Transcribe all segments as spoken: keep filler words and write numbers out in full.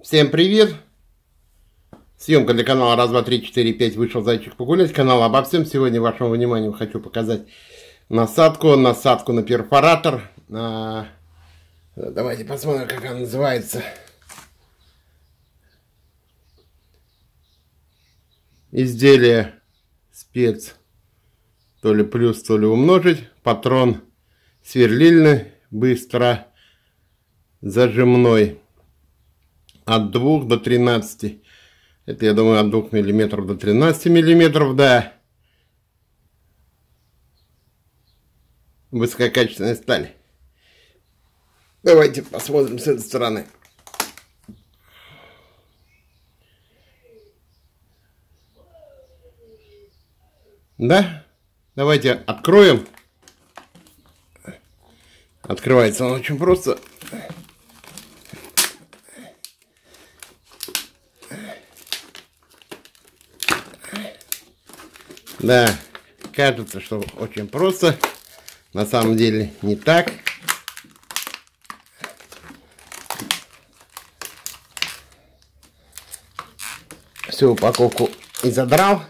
Всем привет! Съемка для канала раз, два, три, четыре, пять. Вышел зайчик погулять. Канал обо всем. Сегодня вашему вниманию хочу показать насадку. Насадку на перфоратор. А, давайте посмотрим, как она называется. Изделие спец. То ли плюс, то ли умножить. Патрон сверлильный. Быстро зажимной. От двух до тринадцати. Это, я думаю, от двух миллиметров до тринадцати миллиметров, да. Высококачественная сталь. Давайте посмотрим с этой стороны. Да? Давайте откроем. Открывается он очень просто. Да, кажется, что очень просто. На самом деле не так. Всю упаковку и задрал.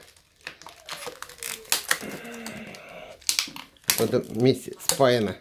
Вот это вместе спаяно.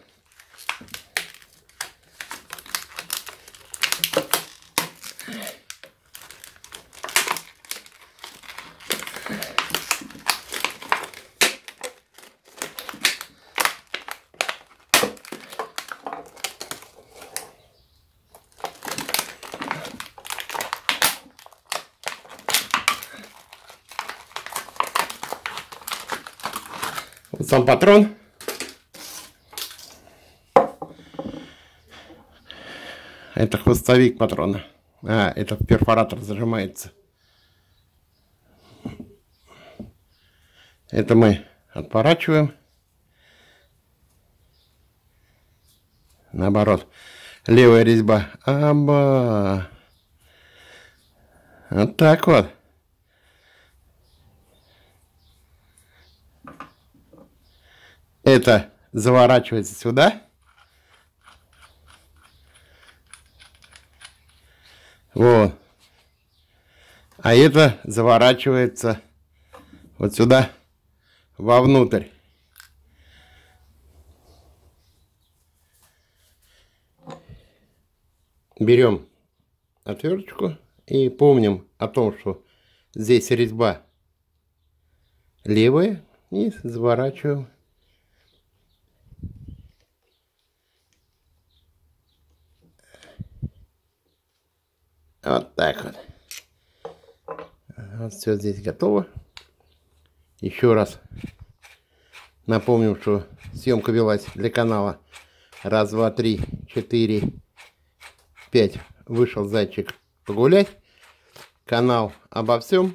Вот сам патрон. Это хвостовик патрона. А, это перфоратор зажимается. Это мы отворачиваем. Наоборот. Левая резьба. Аба. Вот так вот. Это заворачивается сюда. Вот. А это заворачивается вот сюда, вовнутрь. Берем отверточку и помним о том, что здесь резьба левая, и заворачиваем. Вот так вот. Вот все здесь готово. Еще раз напомним, что съемка велась для канала раз, два, три, четыре, пять. Вышел зайчик погулять. Канал обо всем.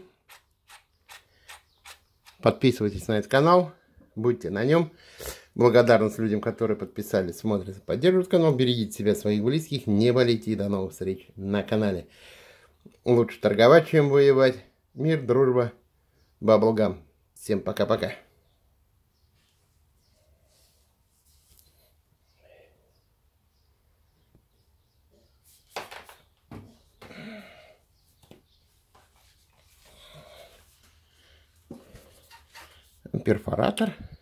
Подписывайтесь на этот канал. Будьте на нем. Благодарность людям, которые подписались, смотрят, поддерживают канал. Берегите себя, своих близких. Не болейте. И до новых встреч на канале. Лучше торговать, чем воевать. Мир, дружба, баблгам. Всем пока-пока. Перфоратор.